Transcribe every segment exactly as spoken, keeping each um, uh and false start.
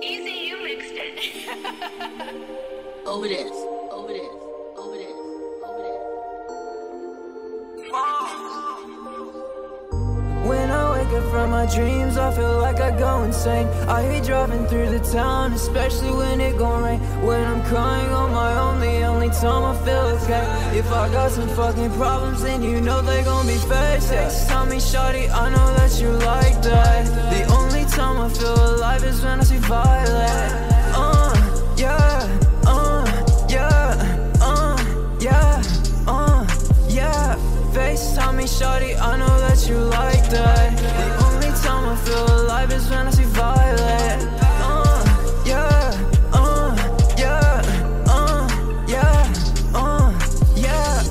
Easy, you mixed it. Over this, over this, over this, over this. When I wake up from my dreams, I feel like I go insane. I hate driving through the town, especially when it gon' rain. When I'm crying on my own, the only time I feel okay. If I got some fucking problems, then you know they gon' be faced. Yeah. Tell me, shawty, I know that you like that. The only time I feel alive is when I see violet. Uh, yeah, uh, yeah, uh, yeah, uh, yeah. FaceTime me, shawty, I know that you like that. The only time I feel alive is when I see violet. Uh, yeah, uh, yeah, uh, yeah, uh, yeah.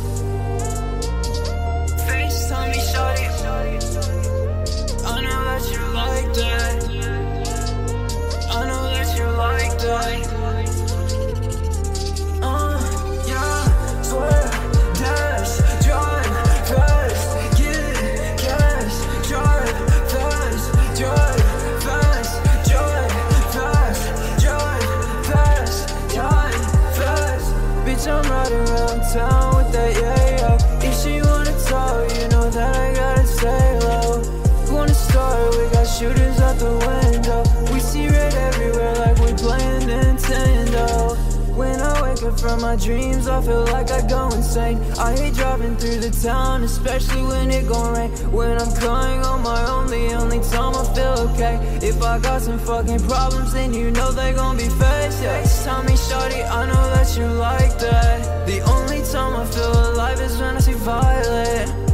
FaceTime me, shawty, I know that you like that. I know that you like that. Uh, yeah, swear, dash, drive fast, get cash, drive fast, drive fast, drive fast, drive fast, drive fast. Bitch, I'm riding around town with that yeah-yo. If she wanna talk, you know that I gotta stay low. Wanna start, we got shooters out the window. We see red everywhere like we playing Nintendo. When I wake up from my dreams, I feel like I go insane. I hate driving through the town, especially when it gon' rain. When I'm crying on my own, the only time I feel okay. If I got some fucking problems, then you know they gon' be faced. Yeah, tell me, shawty, I know that you like that. The only time I feel alive is when I see violet.